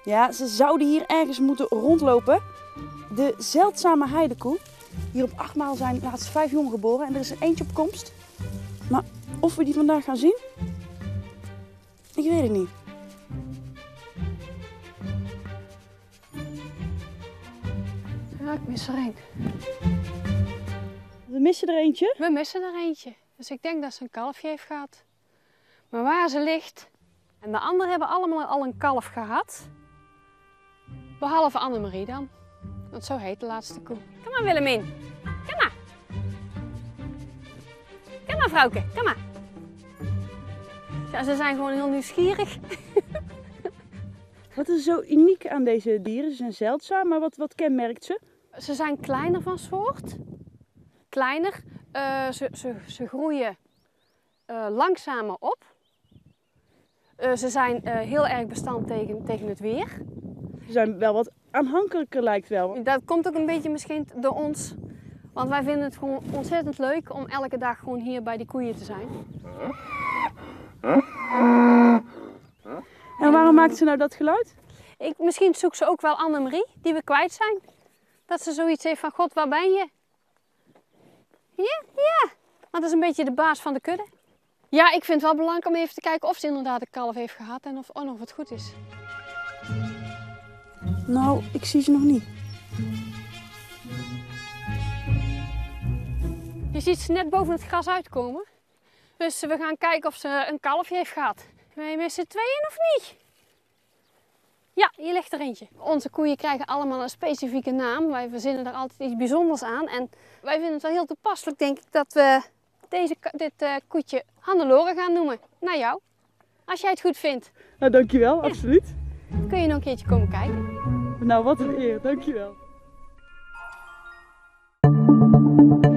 Ja, ze zouden hier ergens moeten rondlopen. De zeldzame heidekoe. Hier op 8 maal zijn laatst 5 jongen geboren en er is er eentje op komst. Maar of we die vandaag gaan zien? Ik weet het niet. Ja, ik mis er één. We missen er eentje. We missen er eentje. Dus ik denk dat ze een kalfje heeft gehad. Maar waar ze ligt... En de anderen hebben allemaal al een kalf gehad. Behalve Annemarie dan. Want zo heet de laatste koe. Kom maar Willemien. Kom maar. Kom maar vrouwke. Kom maar. Ja, ze zijn gewoon heel nieuwsgierig. Wat is zo uniek aan deze dieren? Ze zijn zeldzaam, maar wat kenmerkt ze? Ze zijn kleiner van soort. Kleiner. Ze groeien langzamer op. Ze zijn heel erg bestand tegen het weer. Ze zijn wel wat aanhankelijker, lijkt wel. Dat komt ook een beetje misschien door ons. Want wij vinden het gewoon ontzettend leuk om elke dag gewoon hier bij die koeien te zijn. En waarom maakt ze nou dat geluid? Misschien zoekt ze ook wel Annemarie, die we kwijt zijn. Dat ze zoiets heeft van, God, waar ben je? Ja, ja. Want dat is een beetje de baas van de kudde. Ja, ik vind het wel belangrijk om even te kijken of ze inderdaad een kalf heeft gehad en of het goed is. Nou, ik zie ze nog niet. Je ziet ze net boven het gras uitkomen. Dus we gaan kijken of ze een kalfje heeft gehad. Ben je met z'n tweeën of niet? Ja, hier ligt er eentje. Onze koeien krijgen allemaal een specifieke naam. Wij verzinnen er altijd iets bijzonders aan. En wij vinden het wel heel toepasselijk, denk ik, dat we dit koetje Hannelore gaan noemen. Naar jou. Als jij het goed vindt. Nou, dankjewel, ja. Absoluut. Kun je nog een keertje komen kijken. Nou, wat een eer, dankjewel.